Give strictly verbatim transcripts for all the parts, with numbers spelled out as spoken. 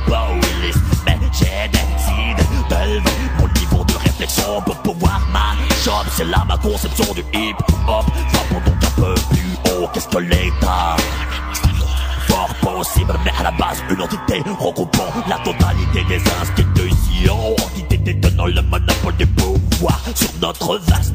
police. Mais j'ai décidé d'élever mon niveau de réflexion pour pouvoir ma job. C'est là ma conception du hip-hop. Frappons donc un peu plus haut, qu'est-ce que l'État? Fort possible, mais à la base une entité regroupant la totalité des institutions, entité détenant le monopole du pouvoir sur notre vaste.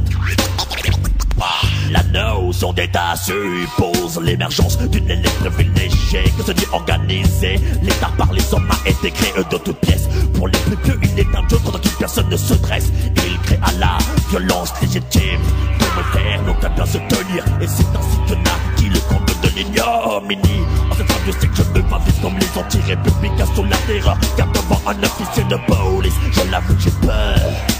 La notion d'état suppose l'émergence d'une élite privilégiée que se dit organisée. L'état par les hommes a été créé de toutes pièces. Pour les plus pieux, il est un dieu contre qui personne ne se dresse. Il crée à la violence légitime pour me faire donc à bien se tenir. Et c'est ainsi que naquit le comble de l'ignominie. En cette fin, je sais que je me bavise comme les anti-républicains sous la terreur, car devant un officier de police, je l'avoue, j'ai peur.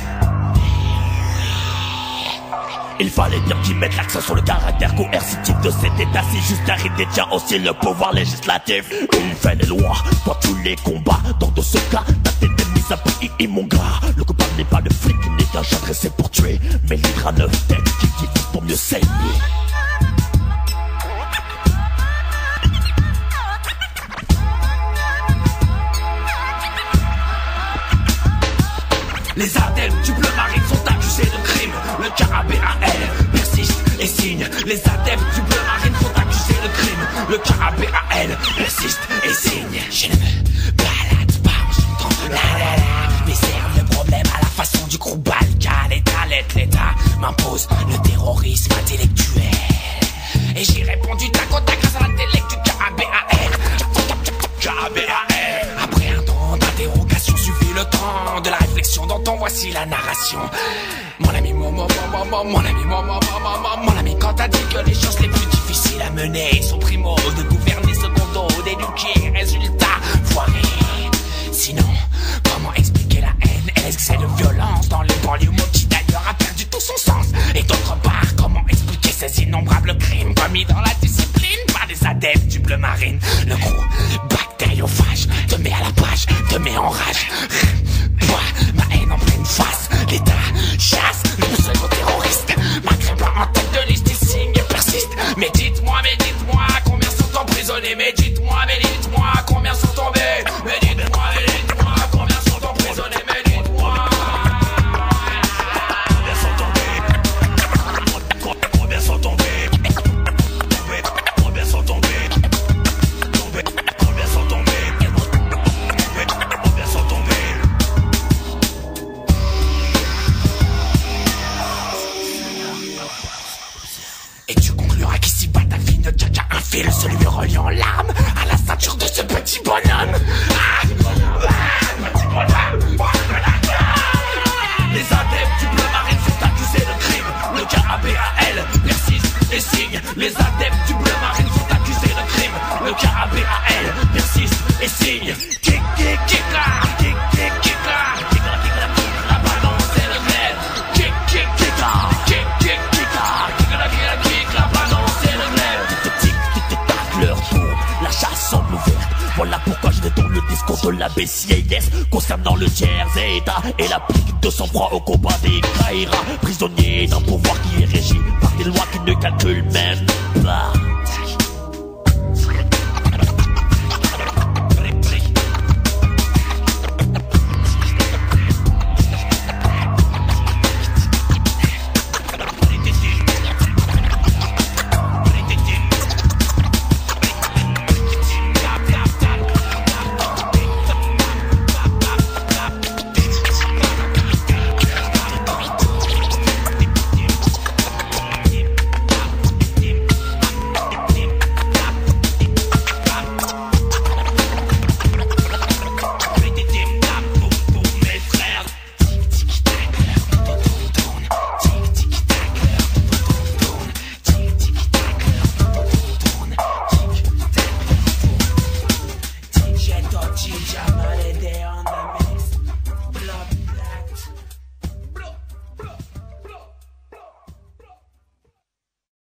Il fallait bien qu'ils mettent l'accent sur le caractère coercitif de cet état. Si juste il détient aussi le pouvoir législatif. Il fait les lois pour tous les combats. Dans de ce cas, la tête est mise à prix et mon gras. Le coupable n'est pas le flic, il n'est qu'un chat dressé pour tuer, mais l'hydre à neuf têtes qui divise pour mieux saigner. Les adeptes du bleu marine sont accusés de crime. Le K A B A L persiste et signe. Les adeptes du bleu marine sont accusés de crime. Le K A B A L persiste et signe. Je ne me balade pas en chantant la la la, mais serve le problème à la façon du groupe Balkan. L'État, l'État, l'État m'impose le terrorisme intellectuel. Et j'ai répondu tac au tac grâce à l'intellect du K A B A L. K A B A L. Après un temps d'interrogation suffit le temps de la réflexion dont on voici la narration. Mon ami, mon, mon, mon, mon, mon ami, mon, mon, mon, mon, mon ami, quand t'as dit que les choses les plus difficiles à mener sont primo, de gouverner, secondo, d'éduquer, résultat, foiré. Sinon, comment expliquer la haine et l'excès de violence dans les banlieues, mot qui d'ailleurs a perdu tout son sens? Et d'autre part, comment expliquer ces innombrables crimes commis dans la discipline par des adeptes du bleu marine? Le gros bactériophage te met à la page, te met en rage. Moi, ma haine en pleine face, l'État chasse le pseudo-terroriste. Malgré pas en tête de liste, il signe et persiste. Mais dites-moi, mais dites-moi, combien sont emprisonnés? Mais dites-moi, mais dites-moi, combien sont tombés? Mais dites-moi, mais dites-moi, combien sont emprisonnés? Mais dites-moi, combien sont tombés? Combien sont tombés? Combien sont tombés? Combien sont tombés? Combien sont tombés? Et tu concluras qu'ici-bas ta vie ne tient qu'à un fil, celui reliant l'âme à la ceinture de ce petit bonhomme. Ah, ah, petit bonhomme. Les adeptes du bleu marine sont accusés de crime. Le K A B A L persiste et signe. Les adeptes du bleu marine sont accusés de crime. Le K A B A L persiste et signe. Kick, kick, kick là, kick, kick, kick là, kick là, kick là, kick là, balance et le rêve. Kick, kick, kick là, kick, kick, kick là, kick là, kick là, kick là, balance et le rêve. Qui te tic, qui te tape leur tour, la chasse semble ouverte. Voilà pourquoi je détourne le discours de la B C A S concernant le tiers état et l'applique de sang-froid au combat des Kaira, prisonniers d'un pouvoir qui est régi par des lois qui ne calculent même pas.